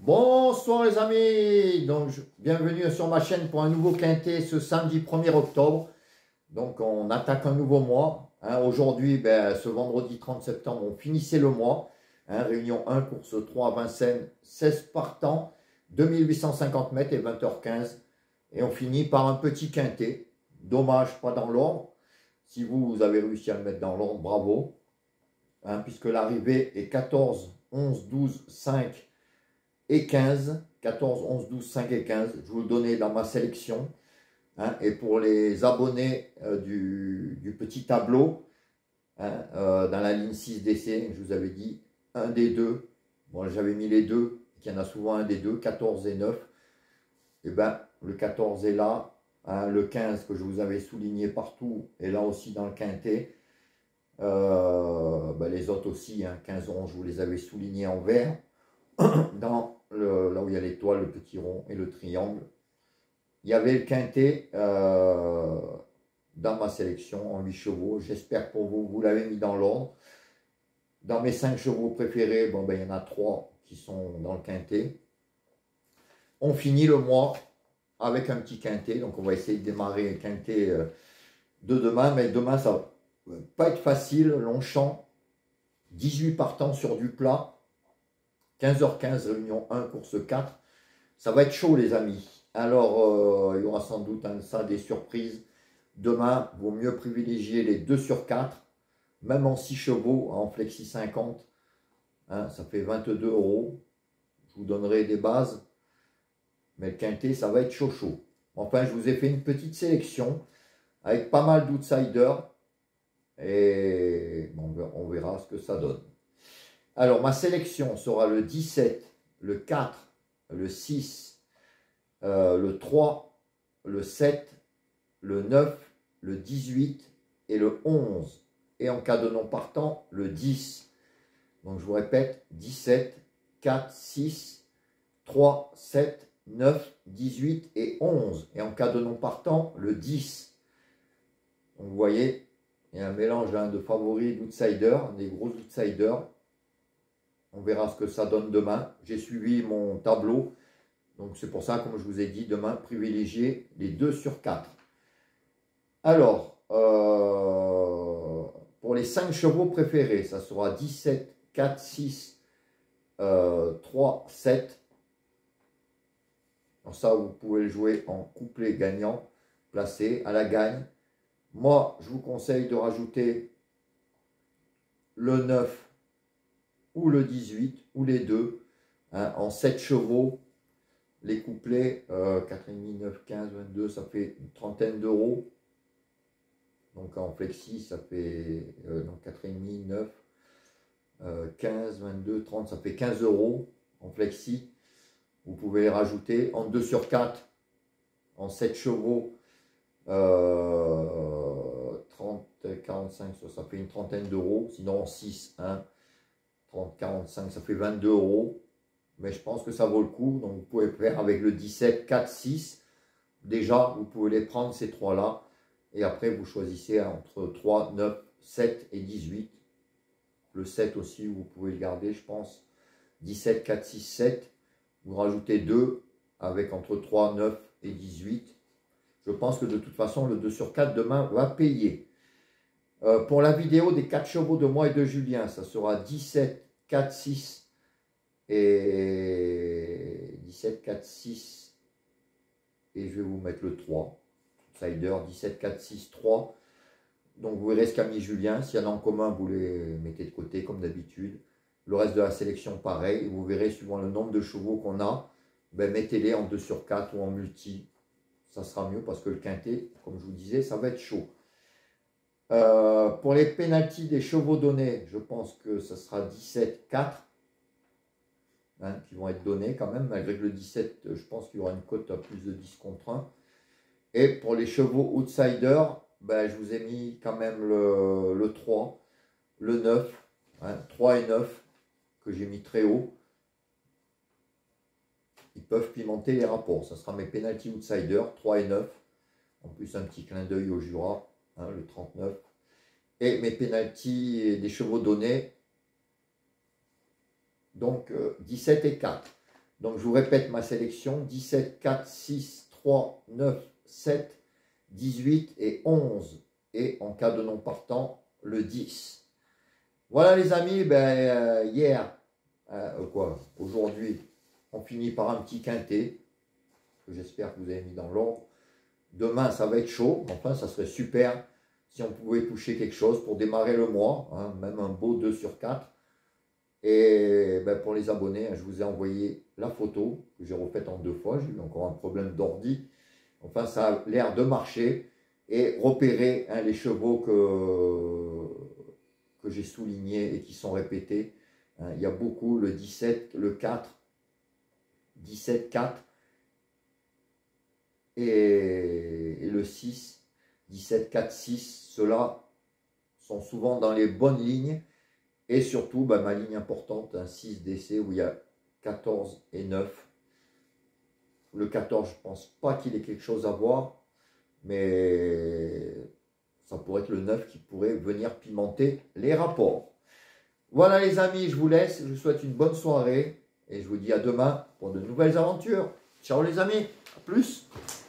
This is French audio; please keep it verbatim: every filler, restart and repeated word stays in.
Bonsoir les amis, donc je- bienvenue sur ma chaîne pour un nouveau quintet ce samedi premier octobre. Donc on attaque un nouveau mois. hein. Aujourd'hui, ben, ce vendredi trente septembre, on finissait le mois. hein. Réunion un, course trois à Vincennes, seize partants, deux mille huit cent cinquante mètres et vingt heures quinze. Et on finit par un petit quintet. Dommage, pas dans l'ordre. Si vous, vous avez réussi à le mettre dans l'ordre, bravo. hein, puisque l'arrivée est quatorze, onze, douze, cinq et quinze, quatorze, onze, douze, cinq et quinze. Je vous le donnais dans ma sélection. hein. Et pour les abonnés euh, du, du petit tableau, hein, euh, dans la ligne six D C, je vous avais dit un des deux. Bon, j'avais mis les deux, qu'il y en a souvent un des deux, quatorze et neuf. Et bien, le quatorze est là. hein, le quinze que je vous avais souligné partout est là aussi dans le quintet. Euh, ben les autres aussi, hein, quinze, onze, je vous les avais soulignés en vert. Dans le, là où il y a l'étoile, le petit rond et le triangle. Il y avait le quintet euh, dans ma sélection en huit chevaux. J'espère pour vous, vous l'avez mis dans l'ordre. Dans mes cinq chevaux préférés, bon, ben, il y en a trois qui sont dans le quintet. On finit le mois avec un petit quintet. Donc on va essayer de démarrer le quintet euh, de demain. Mais demain, ça va pas être facile. Longchamp, dix-huit partants sur du plat. quinze heures quinze, réunion un, course quatre. Ça va être chaud les amis. Alors, euh, il y aura sans doute hein, ça des surprises. Demain, il vaut mieux privilégier les deux sur quatre. Même en six chevaux, en flexi cinquante. Hein, ça fait vingt-deux euros. Je vous donnerai des bases. Mais le quintet, ça va être chaud chaud. Enfin, je vous ai fait une petite sélection avec pas mal d'outsiders. Et bon, on verra ce que ça donne. Alors, ma sélection sera le dix-sept, le quatre, le six, euh, le trois, le sept, le neuf, le dix-huit et le onze. Et en cas de non partant, le dix. Donc, je vous répète, dix-sept, quatre, six, trois, sept, neuf, dix-huit et onze. Et en cas de non partant, le dix. Donc, vous voyez, il y a un mélange hein, de favoris et d'outsiders, des gros outsiders. On verra ce que ça donne demain. J'ai suivi mon tableau. Donc c'est pour ça, comme je vous ai dit, demain, privilégier les deux sur quatre. Alors, euh, pour les cinq chevaux préférés, ça sera dix-sept, quatre, six, euh, trois, sept. Donc ça, vous pouvez le jouer en couplet gagnant, placé à la gagne. Moi, je vous conseille de rajouter le neuf ou le dix-huit, ou les deux, hein, en sept chevaux. Les couplets, euh, quatre virgule cinq, neuf, quinze, vingt-deux, ça fait une trentaine d'euros. Donc en flexi, ça fait euh, donc quatre virgule cinq, neuf, euh, quinze, vingt-deux, trente, ça fait quinze euros en flexi. Vous pouvez les rajouter en deux sur quatre, en sept chevaux, euh, trente, quarante-cinq, ça fait une trentaine d'euros. Sinon en six, hein, trente, quarante-cinq, ça fait vingt-deux euros. Mais je pense que ça vaut le coup. Donc vous pouvez faire avec le dix-sept, quatre, six. Déjà, vous pouvez les prendre ces trois-là. Et après, vous choisissez entre trois, neuf, sept et dix-huit. Le sept aussi, vous pouvez le garder, je pense. dix-sept, quatre, six, sept. Vous rajoutez deux avec entre trois, neuf et dix-huit. Je pense que de toute façon, le deux sur quatre demain va payer. Euh, pour la vidéo des quatre chevaux de moi et de Julien, ça sera dix-sept, quatre, six et dix-sept, quatre, six. Et je vais vous mettre le trois. Outsider, dix-sept, quatre, six, trois. Donc vous verrez ce qu'a mis Julien. S'il y en a en commun, vous les mettez de côté comme d'habitude. Le reste de la sélection, pareil. Et vous verrez, suivant le nombre de chevaux qu'on a, ben, mettez-les en deux sur quatre ou en multi. Ça sera mieux parce que le quintet, comme je vous disais, ça va être chaud. Euh, pour les pénaltys des chevaux donnés, je pense que ça sera dix-sept, quatre. Hein, qui vont être donnés quand même, malgré que le dix-sept, je pense qu'il y aura une cote à plus de dix contre un. Et pour les chevaux outsiders, ben, je vous ai mis quand même le, le trois, le neuf, hein, trois et neuf, que j'ai mis très haut. Ils peuvent pimenter les rapports. Ça sera mes penalty outsiders, trois et neuf. En plus, un petit clin d'œil au Jura, hein, le trente-neuf. Et mes penalty des chevaux donnés, donc euh, dix-sept et quatre. Donc je vous répète ma sélection, dix-sept, quatre, six, trois, neuf, sept, dix-huit et onze. Et en cas de non partant, le dix. Voilà les amis, ben, euh, hier, euh, quoi, aujourd'hui, on finit par un petit quintet, que j'espère que vous avez mis dans l'ordre. Demain, ça va être chaud, enfin, ça serait super si on pouvait toucher quelque chose pour démarrer le mois, hein, même un beau deux sur quatre. Et ben, pour les abonnés, hein, je vous ai envoyé la photo, que j'ai refaite en deux fois, j'ai eu encore un problème d'ordi. Enfin, ça a l'air de marcher. Et repérer hein, les chevaux que, que j'ai soulignés et qui sont répétés. Hein, il y a beaucoup, le dix-sept, le quatre, dix-sept, quatre et, et le six, dix-sept, quatre, six. Ceux-là sont souvent dans les bonnes lignes. Et surtout, bah, ma ligne importante, un six D C où il y a quatorze et neuf. Le quatorze, je ne pense pas qu'il ait quelque chose à voir. Mais ça pourrait être le neuf qui pourrait venir pimenter les rapports. Voilà les amis, je vous laisse. Je vous souhaite une bonne soirée. Et je vous dis à demain pour de nouvelles aventures. Ciao les amis, à plus.